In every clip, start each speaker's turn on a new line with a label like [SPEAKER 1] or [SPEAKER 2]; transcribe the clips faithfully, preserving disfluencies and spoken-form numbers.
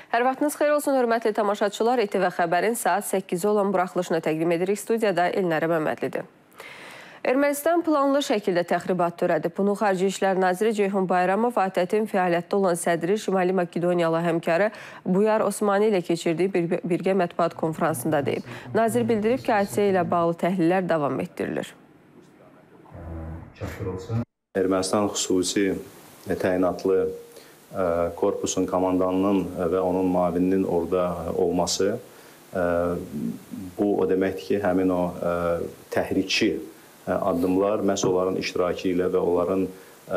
[SPEAKER 1] Hər vaxtınız xeyir olsun, hörmətli tamaşaçılar. İ T V Xəbərin saat səkkizə olan buraxılışını təqdim edirik. Studiyada Elnərə Məmmədlidir. Ermənistan planlı şəkildə təxribat törədib. Bunu Xarici İşlər Naziri Ceyhun Bayramov A T Ə-in fəaliyyətdə olan sədri Şimali Makedoniyalı həmkarı Buyar Osmani ilə keçirdiyi birgə mətbuat konferansında deyib. Nazir bildirib ki, hadisə ilə bağlı təhlillər davam etdirilir.
[SPEAKER 2] Ermənistan xüsusi təyinatlı korpusun komandanının və onun mavininin orada olması bu o deməkdir ki, həmin o təhrikçi addımlar məhz onların iştirakı ilə və onların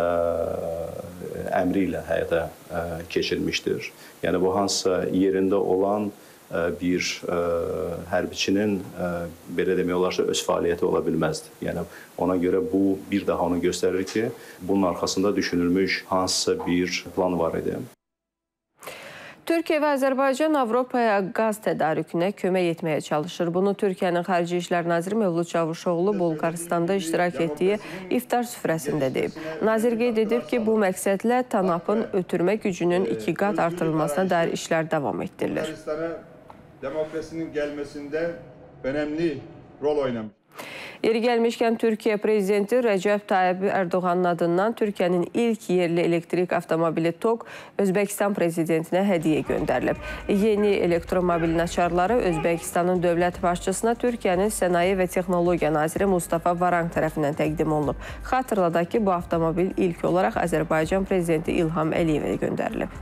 [SPEAKER 2] əmri ilə həyata keçirilmişdir. Yəni bu hansısa yerində olan bir hərbiçinin belə demək olarsa öz fəaliyyəti ola bilməzdir. Yəni ona görə bu bir daha onu göstərir ki, bunun arxasında düşünülmüş hansısa bir plan var idi.
[SPEAKER 1] Türkiyə və Azərbaycan Avropaya qaz tədarükünə kömək etməyə çalışır. Bunu Türkiyənin Xarici İşlər Naziri Mevlud Çavuşoğlu Bolqarıstanda iştirak etdiyi iftar süfrəsində deyib. Nazir qeyd edib ki, bu məqsədlə TANAP-ın ötürmə gücünün iki qat artırılmasına dair işlər davam etdirilir.
[SPEAKER 3] Demokrasinin gəlməsində önəmli rol oynamış.
[SPEAKER 1] Yeri gəlmişkən, Türkiyə Prezidenti Rəcəb Tayyib Ərdoğanın adından Türkiyənin ilk yerli elektrik avtomobili TOG Özbəkistan Prezidentinə hədiyyə göndərilib. Yeni elektromobilin açarları Özbəkistanın dövlət başçısına Türkiyənin Sənaye və Texnologiya Naziri Mustafa Varanq tərəfindən təqdim olunub. Xatırladaq ki, bu avtomobil ilk olaraq Azərbaycan Prezidenti İlham Əliyevə göndərilib.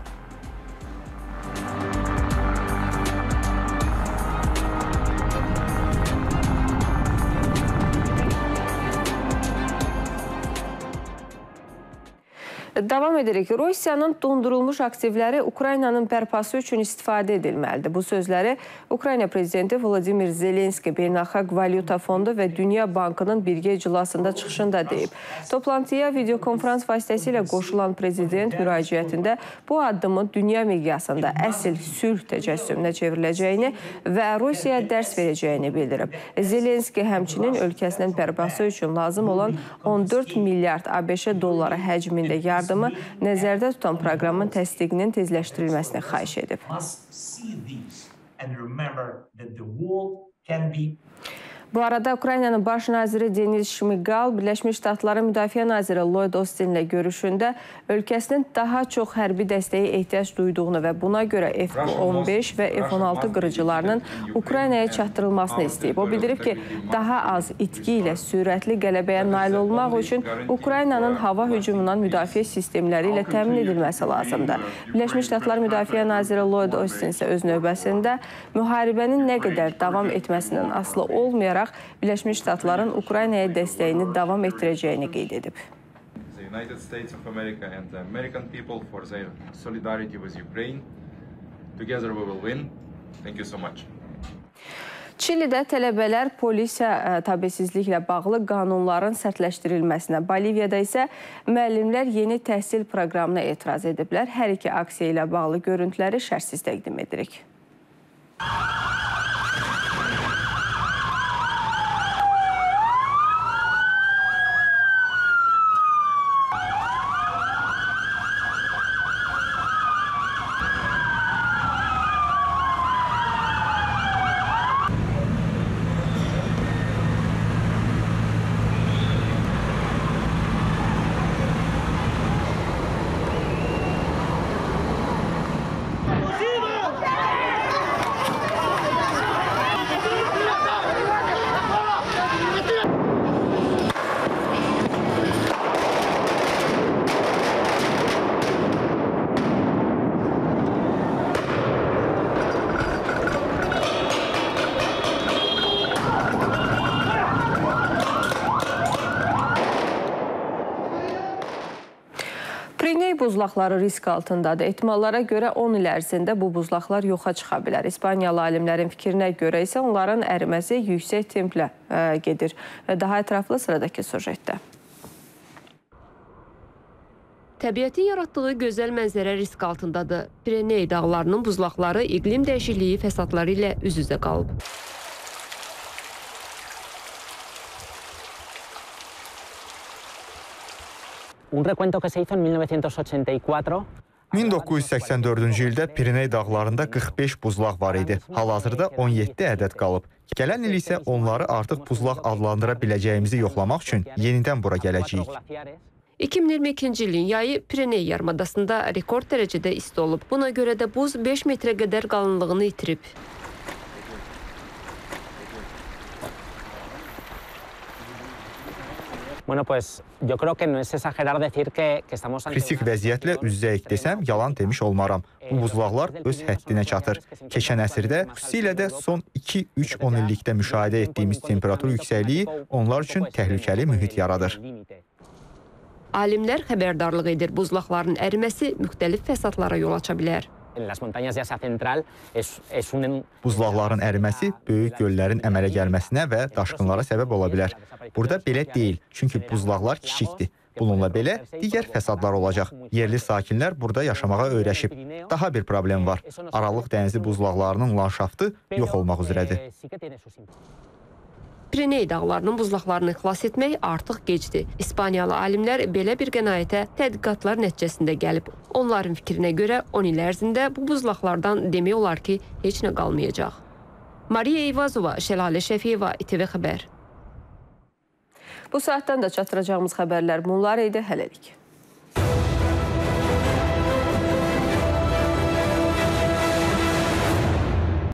[SPEAKER 1] Davam edirik. Rusiyanın dondurulmuş aktivləri Ukraynanın bərpası üçün istifadə edilməlidir. Bu sözləri Ukrayna Prezidenti Vladimir Zelenski Beynəlxalq Valyuta Fondu və Dünya Bankının birgə iclasında çıxışında deyib. Toplantıya videokonferans vasitəsilə qoşulan prezident müraciətində bu addımın dünya miqyasında əsl sülh təcəssümünə çevriləcəyini və Rusiyaya dərs verəcəyini bildirib. Zelenski həmçinin ölkəsinin bərpası üçün lazım olan on dörd milyard ABŞ dolları həcmində yardım nəzərdə tutan proqramın təsdiqinin tezləşdirilməsini xahiş edib. Bu arada Ukraynanın baş naziri Denis Şmigal, Birləşmiş Ştatların Müdafiə naziri Lloyd Austinlə görüşündə ölkəsinin daha çox hərbi dəstəyə ehtiyac duyduğunu və buna görə F on beş və F on altı qırıcılarının Ukraynaya çatdırılmasını istəyib. O bildirib ki, daha az itki ilə sürətli qələbəyə nail olmaq üçün Ukraynanın hava hücumundan müdafiə sistemləri ilə təmin edilməsi lazımdır. Birləşmiş Ştatlar Müdafiə naziri Lloyd Austin isə öz növbəsində müharibənin nə qədər davam etməsindən asılı olmayaraq Birləşmiş Ştatların Ukraynaya dəstəyini davam etdirəcəyini qeyd edib. Çilidə tələbələr polisə təbəssizliklə bağlı qanunların sərtləşdirilməsinə, Boliviyada isə müəllimlər yeni təhsil proqramına etiraz ediblər. Hər iki aksiya ilə bağlı görüntüləri şərhsiz təqdim edirik. Piriney buzlaqları risk altındadır. Ehtimallara görə on il ərzində bu buzlaqlar yoxa çıxa bilər. İspaniyalı alimlərin fikrinə görə isə onların əriməsi yüksək templə gedir. Daha ətraflı sıradakı sujetdə.
[SPEAKER 4] Təbiətin yaratdığı gözəl mənzərə risk altındadır. Piriney dağlarının buzlaqları iqlim dəyişikliyi fəsadları ilə üz-üzə qalıb.
[SPEAKER 5] Un recuento que se hizo en mil novecientos ochenta y cuatro min doqquz yüz səksən dördüncü ildə Pireney dağlarında qırx beş buzlaq var idi. Hal-hazırda on yeddi ədəd qalıb. Gələn il isə onları artıq buzlaq adlandıra biləcəyimizi yoxlamaq üçün yenidən bura gələcəyik.
[SPEAKER 4] iki min iyirmi ikinci ilin yayı Pireney yarımadasında rekord dərəcədə isti olub. Buna görə də buz beş metrə qədər qalınlığını itirib.
[SPEAKER 6] Bueno, pues yo creo que no es exagerar decir que, que estamos ante
[SPEAKER 5] Kritik vəziyyətlə üz-üzəyik desəm, yalan demiş olmaram. Bu buzlaqlar öz həddinə çatır. Keçən əsrdə, xüsusilə də son iki üç on illikdə müşahidə etdiyimiz temperatur yüksəkliyi onlar üçün təhlükəli mühit yaradır.
[SPEAKER 4] Alimlər xəbərdarlıq edir, buzlaqların əriməsi müxtəlif fəsadlara yol aça bilər.
[SPEAKER 5] Buzlaqların əriməsi böyük göllərin əmələ gəlməsinə və daşqınlara səbəb ola bilər. Burada belə deyil, çünki buzlaqlar kiçikdir. Bununla belə digər fəsadlar olacaq. Yerli sakinlər burada yaşamağa öyrəşib. Daha bir problem var. Aralıq dənizi buzlaqlarının landşaftı yox olmaq üzrədir.
[SPEAKER 4] Pireney dağlarının buzlaqlarını xilas etmək artıq gecdir. İspaniyalı alimlər belə bir qənaətə tədqiqatlar nəticəsində gəlib. Onların fikrinə görə on il ərzində bu buzlaqlardan demək olar ki, heç nə qalmayacaq. Mariya Eyvazova, Şəlalə Şəfiyeva, İ T V Xəbər.
[SPEAKER 1] Bu saatdan da çatdıracağımız xəbərlər bunlar idi. Hələlik.